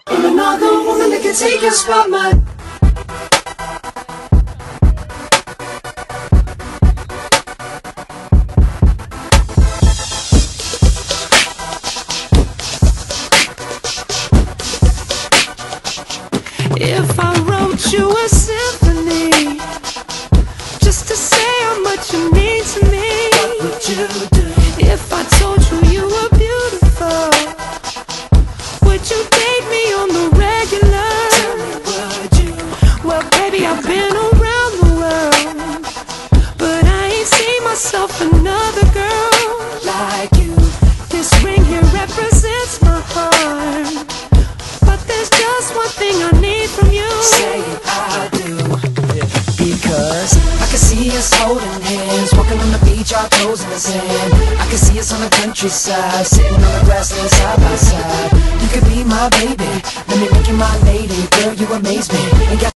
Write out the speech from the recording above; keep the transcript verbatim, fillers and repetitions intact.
I'm another woman that can take your spot, man. If I wrote you a symphony just to say how much you mean to me, What would you do? if I told you you were beautiful, would you date me on the regular? Tell me, would you? Well, baby, I've been around the world, but I ain't seen myself another girl Like you. This ring here represents my heart, but there's just one thing I need from you. Say I do. Because I can see us holding hands, walking on the beach, our toes in the sand. I can see us on the countryside, sitting on the grassland side by side. You could be my baby, let me make you my lady. Girl, you amaze me. Ain't got